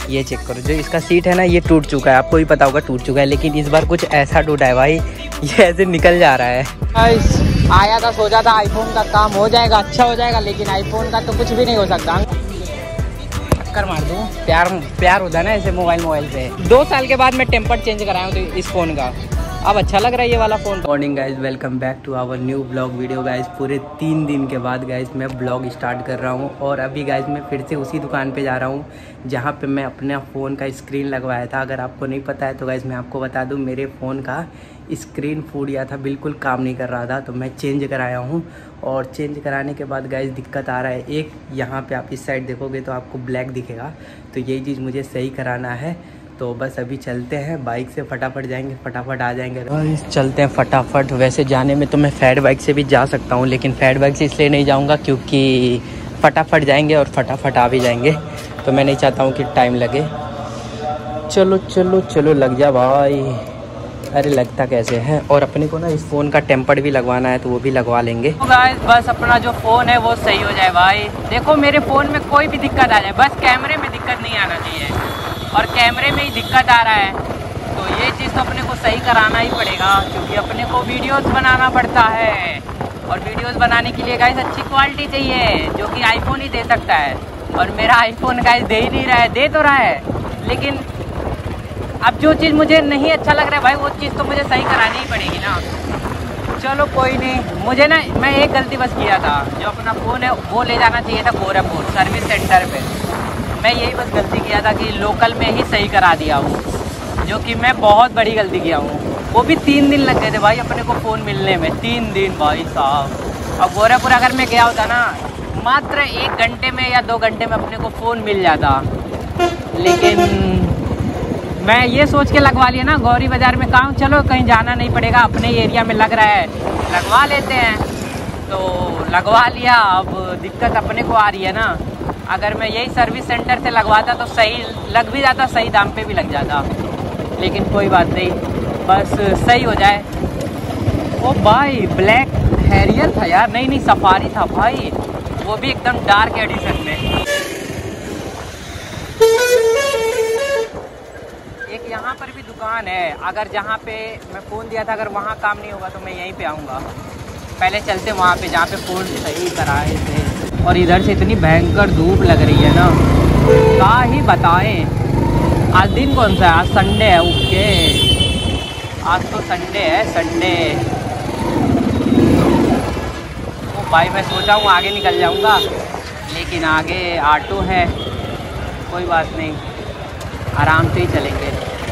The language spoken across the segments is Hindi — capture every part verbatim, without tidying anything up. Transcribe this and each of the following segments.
ये चेक करो, जो इसका सीट है ना ये टूट चुका है, आपको भी पता होगा टूट चुका है, लेकिन इस बार कुछ ऐसा टूटा है भाई, ये ऐसे निकल जा रहा है। आया था, सोचा था आईफोन का काम हो जाएगा, अच्छा हो जाएगा, लेकिन आईफोन का तो कुछ भी नहीं हो सकता। टक्कर मार दूँ, प्यार प्यार होता है ना ऐसे मोबाइल मोबाइल से। दो साल के बाद मैं टेम्पर चेंज कराया हूँ तो इस फ़ोन का अब अच्छा लग रहा है ये वाला phone. Morning guys, welcome back to our new blog video guys. पूरे तीन दिन के बाद गाइज मैं ब्लॉग स्टार्ट कर रहा हूँ और अभी गाइज मैं फिर से उसी दुकान पे जा रहा हूँ जहाँ पे मैं अपने फ़ोन का स्क्रीन लगवाया था। अगर आपको नहीं पता है तो गाइज मैं आपको बता दूँ, मेरे फ़ोन का स्क्रीन फूट गया था, बिल्कुल काम नहीं कर रहा था, तो मैं चेंज कराया हूँ। और चेंज कराने के बाद गाइज दिक्कत आ रहा है, एक यहाँ पे आप इस साइड देखोगे तो आपको ब्लैक दिखेगा, तो यही चीज़ मुझे सही कराना है। तो बस अभी चलते हैं, बाइक से फटाफट जाएंगे, फटाफट आ जाएंगे। चलते हैं फटाफट। वैसे जाने में तो मैं फैट बाइक से भी जा सकता हूँ, लेकिन फैट बाइक से इसलिए नहीं जाऊँगा क्योंकि फटाफट जाएंगे और फटाफट आ भी जाएंगे, तो मैं नहीं चाहता हूँ कि टाइम लगे। चलो चलो चलो, लग जा भाई। अरे लगता कैसे है। और अपने को ना इस फ़ोन का टेम्पर भी लगवाना है, तो वो भी लगवा लेंगे। तो गाइस बस अपना जो फ़ोन है वो सही हो जाए भाई। देखो मेरे फ़ोन में कोई भी दिक्कत आ जाए, बस कैमरे में दिक्कत नहीं आना चाहिए, और कैमरे में ही दिक्कत आ रहा है तो ये चीज़ तो अपने को सही कराना ही पड़ेगा, क्योंकि अपने को वीडियोस बनाना पड़ता है, और वीडियोस बनाने के लिए गाइस अच्छी क्वालिटी चाहिए जो कि आईफोन ही दे सकता है। और मेरा आईफोन गाइस दे ही नहीं रहा है, दे तो रहा है, लेकिन अब जो चीज़ मुझे नहीं अच्छा लग रहा है भाई वो चीज़ तो मुझे सही करानी ही पड़ेगी ना। चलो कोई नहीं, मुझे ना मैं एक गलती बस किया था, जो अपना फ़ोन है वो ले जाना चाहिए था गोरखपुर सर्विस सेंटर पे। मैं यही बस गलती किया था कि लोकल में ही सही करा दिया हूँ, जो कि मैं बहुत बड़ी गलती किया हूँ। वो भी तीन दिन लग गए थे भाई अपने को फ़ोन मिलने में, तीन दिन भाई साहब। और गोरखपुर अगर मैं गया होता ना मात्र एक घंटे में या दो घंटे में अपने को फ़ोन मिल जाता, लेकिन मैं ये सोच के लगवा लिया ना गौरी बाज़ार में, काम चलो कहीं जाना नहीं पड़ेगा, अपने एरिया में लग रहा है लगवा लेते हैं, तो लगवा लिया। अब दिक्कत अपने को आ रही है ना, अगर मैं यही सर्विस सेंटर से लगवाता तो सही लग भी जाता, सही दाम पे भी लग जाता, लेकिन कोई बात नहीं, बस सही हो जाए। ओ भाई ब्लैक हैरियर था यार, नहीं नहीं सफारी था भाई, वो भी एकदम डार्क एडिशन में। एक यहाँ पर भी दुकान है, अगर जहाँ पे मैं फ़ोन दिया था अगर वहाँ काम नहीं होगा तो मैं यहीं पे आऊँगा। पहले चलते वहाँ पे जहाँ पे फ़ोन सही कराए थे। और इधर से इतनी भयंकर धूप लग रही है ना, क्या ही बताएं। आज दिन कौन सा है? आज संडे है। ओके, आज तो संडे है, संडे। ओ भाई मैं सोचा हूँ आगे निकल जाऊँगा, लेकिन आगे ऑटो है, कोई बात नहीं, आराम से ही चलेंगे।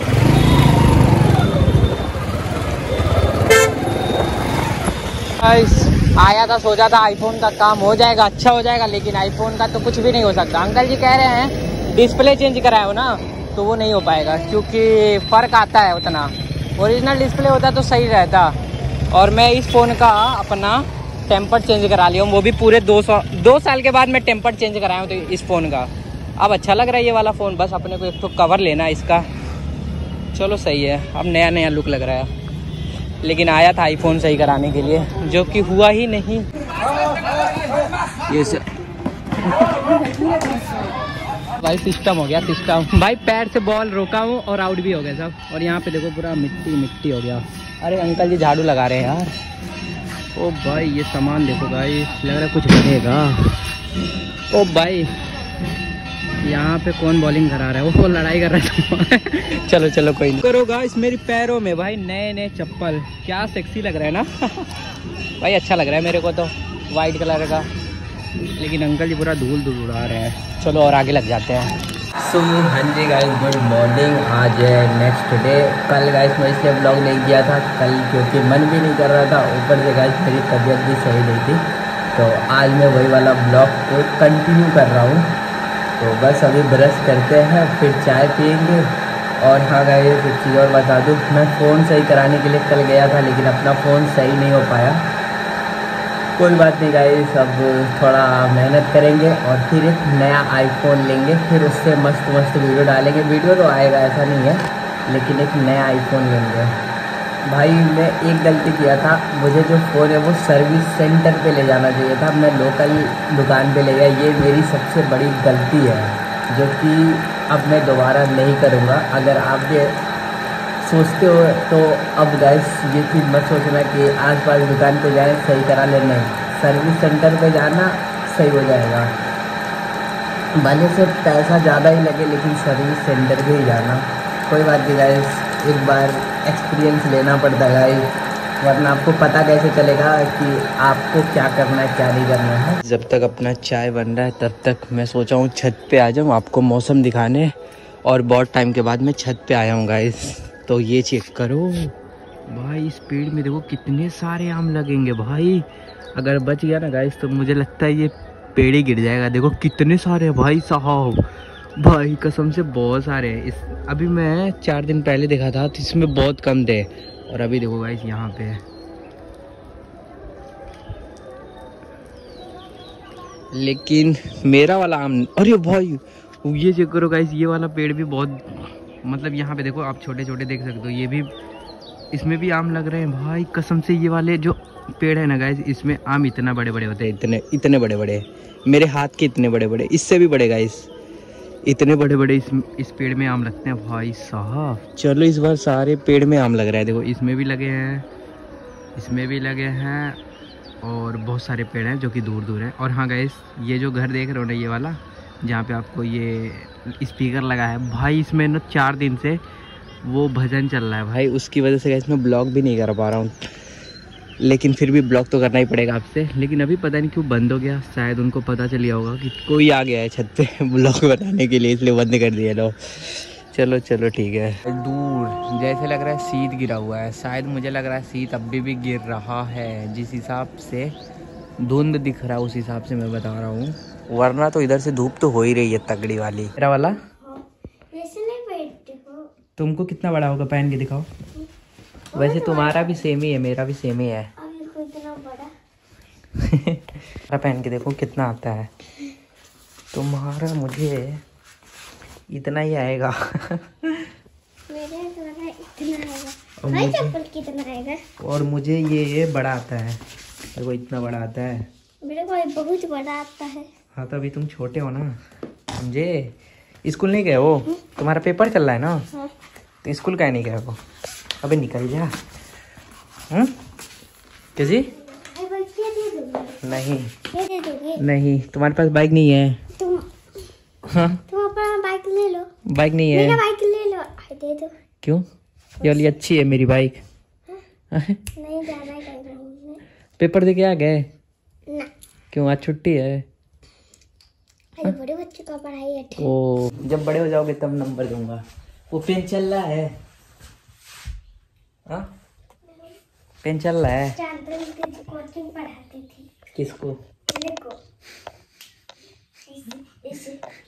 आया था, सोचा था आईफोन का काम हो जाएगा, अच्छा हो जाएगा, लेकिन आईफोन का तो कुछ भी नहीं हो सकता। अंकल जी कह रहे हैं डिस्प्ले चेंज कराए हो ना, तो वो नहीं हो पाएगा क्योंकि फ़र्क आता है उतना। ओरिजिनल डिस्प्ले होता तो सही रहता। और मैं इस फ़ोन का अपना टेम्पर चेंज करा लिया हूँ, वो भी पूरे दो सौ दो साल के बाद मैं टेम्पर चेंज कराया हूँ तो इस फ़ोन का अब अच्छा लग रहा है ये वाला फ़ोन। बस अपने को एक तो कवर लेना है इसका, चलो सही है, अब नया नया लुक लग रहा है। लेकिन आया था आईफोन सही कराने के लिए, जो कि हुआ ही नहीं। ये भाई सिस्टम हो गया, सिस्टम भाई। पैर से बॉल रोका हूँ और आउट भी हो गया सब। और यहाँ पे देखो पूरा मिट्टी मिट्टी हो गया। अरे अंकल जी झाड़ू लगा रहे हैं यार। ओ भाई ये सामान देखो भाई, लग रहा है कुछ बनेगा। ओ भाई यहाँ पे कौन बॉलिंग करा रहा है? वो लड़ाई कर रहा है। चलो चलो कोई नहीं करो गाइस। मेरी पैरों में भाई नए नए चप्पल, क्या सेक्सी लग रहा है ना। भाई अच्छा लग रहा है मेरे को तो, वाइट कलर का। लेकिन अंकल जी पूरा धूल धूल उड़ा रहे हैं। चलो और आगे लग जाते हैं। सो हाँ जी गाइस, गुड मॉर्निंग। आज है नेक्स्ट डे। कल गाइस मैं इसलिए ब्लॉग नहीं किया था कल क्योंकि मन भी नहीं कर रहा था, ऊपर से गाइस मेरी तबीयत भी सही नहीं थी, तो आज मैं वही वाला ब्लॉग को कंटिन्यू कर रहा हूँ। तो बस अभी ब्रश करते हैं, फिर चाय पियेंगे। और हाँ गाइस एक चीज़ और बता दूँ, मैं फ़ोन सही कराने के लिए कल गया था, लेकिन अपना फ़ोन सही नहीं हो पाया। कोई बात नहीं गाइस, अब थोड़ा मेहनत करेंगे और फिर एक नया आईफोन लेंगे, फिर उससे मस्त मस्त वीडियो डालेंगे। वीडियो तो आएगा ऐसा नहीं है, लेकिन एक नया आईफोन लेंगे। भाई मैं एक गलती किया था, मुझे जो फ़ोन है वो सर्विस सेंटर पे ले जाना चाहिए था, मैं लोकल दुकान पे ले गया। ये मेरी सबसे बड़ी गलती है, जो कि अब मैं दोबारा नहीं करूँगा। अगर आप ये सोचते हो तो अब गाइस ये चीज़ मत सोचना कि आसपास दुकान पे जाए सही करा ले, नहीं, सर्विस सेंटर पे जाना सही हो जाएगा। भले से पैसा ज़्यादा ही लगे लेकिन सर्विस सेंटर पे ही जाना। कोई बात नहीं गाइस, एक बार एक्सपीरियंस लेना पड़ता है गाइस, वरना आपको पता कैसे चलेगा कि आपको क्या करना है क्या नहीं करना है। जब तक अपना चाय बन रहा है तब तक मैं सोचा हूँ छत पे आ जाऊँ आपको मौसम दिखाने, और बहुत टाइम के बाद मैं छत पे आया हूँ गाइस। तो ये चेक करो भाई, इस पेड़ में देखो कितने सारे आम लगेंगे भाई। अगर बच गया ना गाइस तो मुझे लगता है ये पेड़ ही गिर जाएगा। देखो कितने सारे हैं भाई साहब, भाई कसम से बहुत सारे हैं। इस अभी मैं चार दिन पहले देखा था तो इसमें बहुत कम थे, और अभी देखो गाइस यहाँ पे है। लेकिन मेरा वाला आम, अरे भाई ये चेक करो गाइस, ये वाला पेड़ भी बहुत, मतलब यहाँ पे देखो आप छोटे छोटे देख सकते हो, ये भी, इसमें भी आम लग रहे हैं भाई कसम से। ये वाले जो पेड़ है ना गाइस, इसमें आम इतना बड़े बड़े होते हैं, इतने इतने बड़े बड़े, मेरे हाथ के इतने बड़े बड़े, इससे भी बड़े गाइस, इतने बड़े बड़े इस इस पेड़ में आम लगते हैं भाई साहब। चलो इस बार सारे पेड़ में आम लग रहा है। देखो इसमें भी लगे हैं, इसमें भी लगे हैं, और बहुत सारे पेड़ हैं जो कि दूर दूर हैं। और हाँ गाइस, ये जो घर देख रहे हो ना, ये वाला जहाँ पे आपको ये स्पीकर लगा है भाई, इसमें ना चार दिन से वो भजन चल रहा है भाई, उसकी वजह से गाइस मैं ब्लॉग भी नहीं कर पा रहा हूँ। लेकिन फिर भी ब्लॉग तो करना ही पड़ेगा आपसे। लेकिन अभी पता नहीं क्यों बंद हो गया, शायद उनको पता चल गया होगा कि कोई आ गया है छत पे ब्लॉग बनाने के लिए, इसलिए बंद कर दिया लो। चलो चलो ठीक है। दूर जैसे लग रहा है शीत गिरा हुआ है, शायद मुझे लग रहा है शीत अभी भी गिर रहा है। जिस हिसाब से धुंध दिख रहा है उस हिसाब से मैं बता रहा हूँ, वरना तो इधर से धूप तो हो ही रही है तगड़ी वाली। मेरा वाला वैसे नहीं पहनते हो, तुमको कितना बड़ा होगा पहन के दिखाओ। वैसे तुम्हारा भी सेम ही है, मेरा भी सेम ही है। इतना बड़ा पहन के देखो कितना आता है। तुम्हारा मुझे इतना ही आएगा मेरे द्वारा इतना आएगा, और भाई मुझे, चप्पल कितना आएगा? और मुझे ये ये बड़ा आता है, मेरे को इतना बड़ा आता है। मेरे को बहुत बड़ा आता है। हाँ तो अभी तुम छोटे हो ना, समझे। स्कूल नहीं गए हो, तुम्हारा पेपर चल रहा है ना। हाँ। तो स्कूल का नहीं गए हो, अबे निकल जा। हम्म किसी नहीं दे दोगे? नहीं, तुम्हारे पास बाइक नहीं है। तुम हाँ तुम अपना बाइक ले लो। बाइक नहीं है, मेरा बाइक ले लो। आई दे दो। क्यों? ये वाली अच्छी है मेरी बाइक। नहीं जाना है कहीं घूमने। पेपर दे के आ गए? ना। क्यों आज छुट्टी है? अरे बड़े बच्चों का पढ़ाई है। ओ जब बड़े हो जाओगे तब नंबर दूंगा। वो पेन चल रहा है? हाँ पेन चल रहा है। कोचिंग पढ़ाती थी। किसको? मेरे को। इसे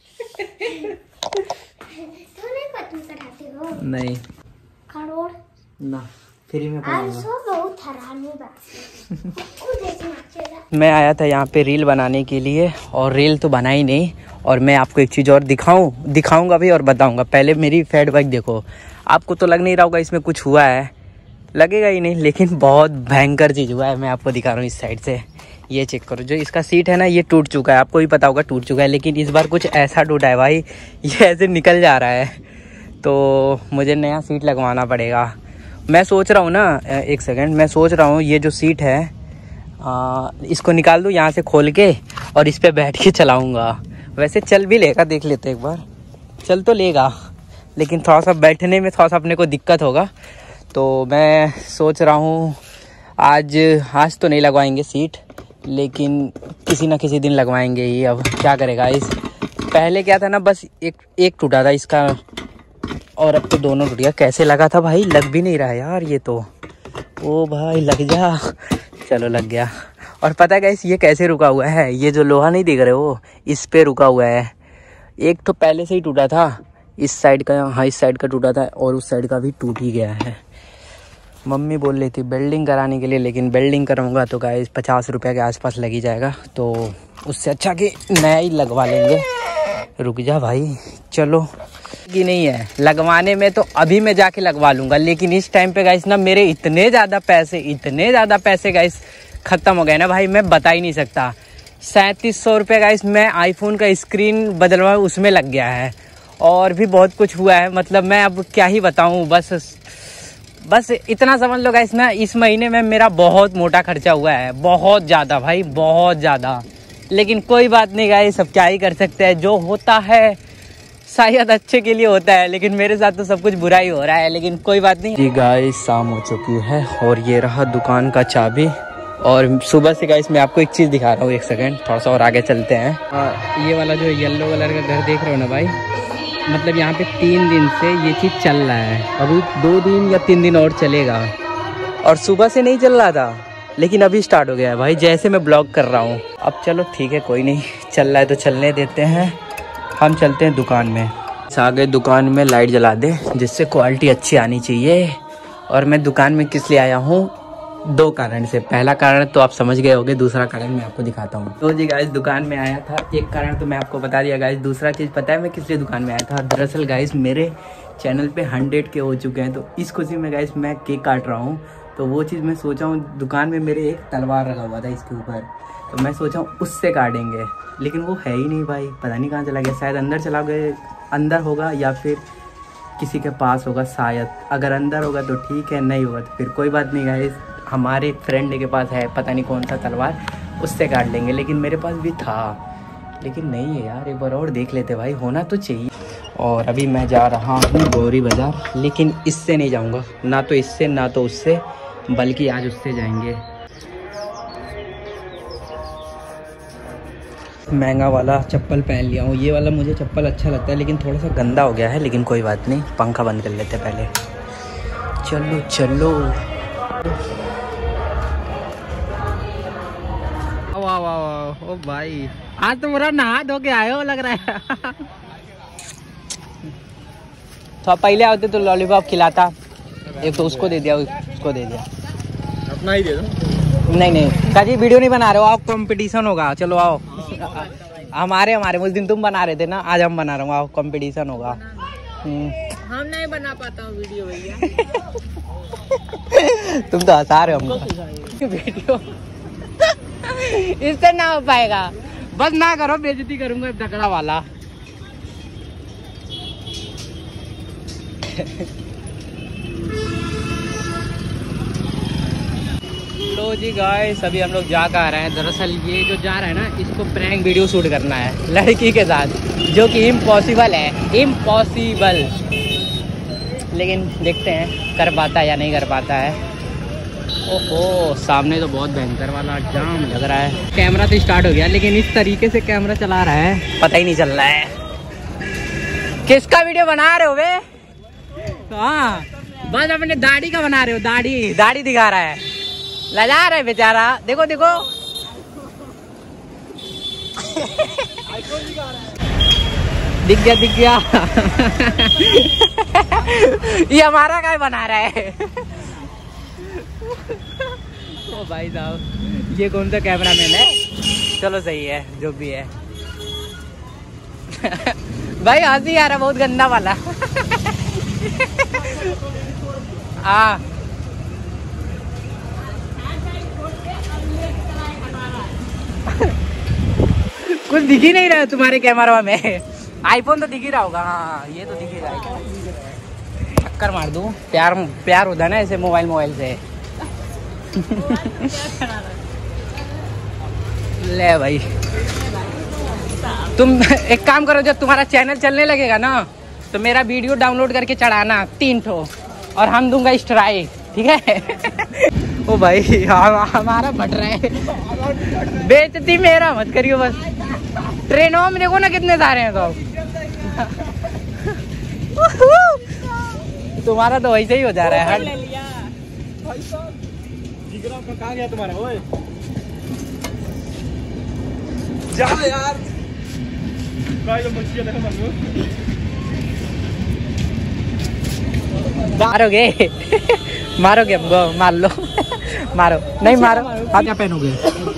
तू नहीं पढ़ाती हो? नहीं। करोड़ ना, फ्री में पढ़ाऊंगा। बहुत हरामी बात। मैं आया था यहाँ पे रील बनाने के लिए, और रील तो बना ही नहीं। और मैं आपको एक चीज़ और दिखाऊं दिखाऊंगा भी और बताऊंगा। पहले मेरी फैट बाइक देखो, आपको तो लग नहीं रहा होगा इसमें कुछ हुआ है, लगेगा ही नहीं, लेकिन बहुत भयंकर चीज़ हुआ है। मैं आपको दिखा रहा हूँ इस साइड से, ये चेक करो। जो इसका सीट है ना, ये टूट चुका है, आपको भी पता होगा टूट चुका है, लेकिन इस बार कुछ ऐसा टूटा है भाई, ये ऐसे निकल जा रहा है। तो मुझे नया सीट लगवाना पड़ेगा। मैं सोच रहा हूँ ना, एक सेकंड, मैं सोच रहा हूँ ये जो सीट है आ, इसको निकाल दूँ यहाँ से खोल के, और इस पर बैठ के चलाऊँगा। वैसे चल भी लेगा, देख लेते एक बार, चल तो लेगा, लेकिन थोड़ा सा बैठने में थोड़ा सा अपने को दिक्कत होगा। तो मैं सोच रहा हूँ आज आज तो नहीं लगवाएंगे सीट, लेकिन किसी ना किसी दिन लगवाएंगे ही। अब क्या करेगा इस, पहले क्या था ना, बस एक एक टूटा था इसका, और अब तो दोनों टूट गया। कैसे लगा था भाई, लग भी नहीं रहा यार ये तो। ओ भाई लग जा, चलो लग गया। और पता है गाइस ये कैसे रुका हुआ है, ये जो लोहा नहीं दिख रहे हो, इस पे रुका हुआ है। एक तो पहले से ही टूटा था, इस साइड का, हाँ इस साइड का टूटा था, और उस साइड का भी टूट ही गया है। मम्मी बोल रही थी वेल्डिंग कराने के लिए, लेकिन वेल्डिंग कराऊंगा तो गाइस पचास रुपये के आसपास लग ही जाएगा, तो उससे अच्छा कि नया ही लगवा लेंगे। रुक जा भाई, चलो कि नहीं है लगवाने में, तो अभी मैं जाके लगवा लूँगा। लेकिन इस टाइम पे गाइस ना मेरे इतने ज़्यादा पैसे इतने ज़्यादा पैसे गाइस ख़त्म हो गए ना भाई, मैं बता ही नहीं सकता। सैंतीस सौ रुपये गाइस मैं आईफोन का स्क्रीन बदलवा उसमें लग गया है, और भी बहुत कुछ हुआ है। मतलब मैं अब क्या ही बताऊं, बस बस इतना समझ लो गाइस ना, इस महीने में मेरा बहुत मोटा खर्चा हुआ है, बहुत ज़्यादा भाई, बहुत ज़्यादा। लेकिन कोई बात नहीं गाइस, अब क्या ही कर सकते हैं, जो होता है शायद अच्छे के लिए होता है, लेकिन मेरे साथ तो सब कुछ बुरा ही हो रहा है, लेकिन कोई बात नहीं। जी गाइस शाम हो चुकी है और ये रहा दुकान का चाबी। और सुबह से गाइस मैं आपको एक चीज़ दिखा रहा हूँ, एक सेकंड थोड़ा सा और आगे चलते हैं। आ, ये वाला जो येलो कलर का घर देख रहे हो ना भाई, मतलब यहाँ पे तीन दिन से ये चीज़ चल रहा है, अभी दो दिन या तीन दिन और चलेगा। और सुबह से नहीं चल रहा था, लेकिन अभी स्टार्ट हो गया है भाई, जैसे मैं ब्लॉग कर रहा हूँ। अब चलो ठीक है, कोई नहीं, चल रहा है तो चलने देते हैं। हम चलते हैं दुकान में। आगे दुकान में लाइट जला दे, जिससे क्वालिटी अच्छी आनी चाहिए। और मैं दुकान में किस लिए आया हूँ, दो कारण से। पहला कारण तो आप समझ गए होंगे, दूसरा कारण मैं आपको दिखाता हूँ। तो जी गाइस दुकान में आया था, एक कारण तो मैं आपको बता दिया गाइस, दूसरा चीज़ पता है मैं किस लिए दुकान में आया था। दरअसल गाइस मेरे चैनल पे हंड्रेड के हो चुके हैं, तो इस खुशी में गाइस मैं केक काट रहा हूँ। तो वो चीज़ मैं सोचा हूँ, दुकान में मेरे एक तलवार रखा हुआ था इसके ऊपर, तो मैं सोचा हूँ उससे काटेंगे, लेकिन वो है ही नहीं भाई, पता नहीं कहाँ चला गया। शायद अंदर चला गया, अंदर होगा या फिर किसी के पास होगा शायद। अगर अंदर होगा तो ठीक है, नहीं होगा तो फिर कोई बात नहीं गाइस, हमारे फ्रेंड के पास है पता नहीं कौन सा तलवार, उससे काट लेंगे। लेकिन मेरे पास भी था, लेकिन नहीं है यार, एक बार और देख लेते भाई, होना तो चाहिए। और अभी मैं जा रहा हूँ गौरी बाज़ार, लेकिन इससे नहीं जाऊँगा, ना तो इससे ना तो उससे, बल्कि आज उससे जाएंगे। महंगा वाला चप्पल पहन लिया हूँ, ये वाला मुझे चप्पल अच्छा लगता है, लेकिन थोड़ा सा गंदा हो गया है, लेकिन कोई बात नहीं, पंखा बंद कर लेते पहले। चलो चलो, वाह वाह वाह, ओ भाई आज तो मेरा नहा धो के आए हो लग रहा है। तो पहले आते तो लॉलीपॉप खिलाता, एक तो उसको दे दिया, उसको दे दिया, अपना ही दे दो। नहीं नहीं काजी वीडियो नहीं बना रहे हो आप, कंपटीशन होगा, चलो आओ। हमारे हमारे उस दिन तुम बना रहे थे ना, आज हम बना रहे हो, आओ कंपटीशन होगा। हम नहीं बना पाता हूँ वीडियो भैया। तुम तो हंसा रहे हो हमको। वीडियो इससे ना हो पाएगा, बस ना करो, बेइज्जती करूंगा झगड़ा वाला। लो जी गाइस अभी हम लोग जा कर आ रहे हैं। दरअसल ये जो जा रहा है ना, इसको प्रैंक वीडियो शूट करना है लड़की के साथ, जो कि इम्पॉसिबल है, इम्पॉसिबल। लेकिन देखते हैं कर पाता है या नहीं कर पाता है। ओहो सामने तो बहुत भयंकर वाला जाम लग रहा है। कैमरा तो स्टार्ट हो गया, लेकिन इस तरीके से कैमरा चला रहा है पता ही नहीं चल रहा है। किसका वीडियो बना रहे हो बे? हाँ बस अपने दाढ़ी का बना रहे हो, दाढ़ी दाढ़ी दिखा रहा है, लजा रहा है बेचारा। देखो देखो दिख गया दिख गया। ये हमारा काय बना रहा है। ओ भाई साहब ये कौन सा कैमरा मैन है? चलो सही है जो भी है। भाई हंसी आ रहा बहुत गंदा वाला। हाँ कुछ दिख ही नहीं रहा है तुम्हारे कैमरा में। आईफोन तो दिख ही रहा होगा। हाँ ये तो दिख ही रहा है। टक्कर मार दूं, प्यार प्यार होता है ना ऐसे मोबाइल मोबाइल से। ले भाई तुम एक काम करो, जब तुम्हारा चैनल चलने लगेगा ना तो मेरा वीडियो डाउनलोड करके चढ़ाना तीन ठो, और हम दूंगा स्ट्राइक, ठीक है? ओ भाई हमारा बट रहा है। बेइज्जती मेरा मत करियो बस। ट्रेनों में देखो ना कितने सारे हैं तो। तुम्हारा तो वैसे ही हो जा रहा है। कहाँ गया तुम्हारा? ओए जा यार। मारोगे मारोगे हमको? मार लो। मारो नहीं मारो। आप क्या पहनोगे?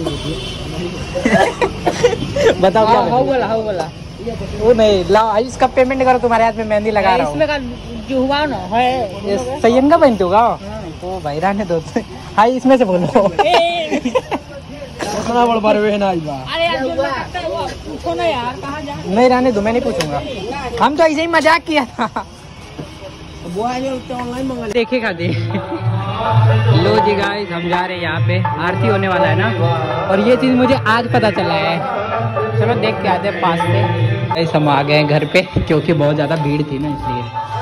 बताओ क्या? हाउ बोला हाउ बोला वो नहीं लाओ, इसका पेमेंट करो, तुम्हारे हाथ में मेहंदी लगा रहा हूँ। इसमें का जो हुआ ना है सैयन का पहनते होगा। ओ भाई रहने दो। हाँ इसमें से बोलो। उतना बड़ बार वे ना आइबा। अरे यार पूछो ना यार, कहाँ जा। नहीं रहने दो, मैं नहीं पूछूंगा। हम तो ऐसे ही मजाक किया था। वो आए ऑनलाइन मंगा ले। देखेगा दे। लो जी गाइस, हम जा रहे हैं यहाँ पे, आरती होने वाला है ना, और ये चीज मुझे आज पता चला है। चलो देख के आते हैं पास से। गाइस हम आ गए हैं घर पे, क्योंकि बहुत ज्यादा भीड़ थी ना इसलिए।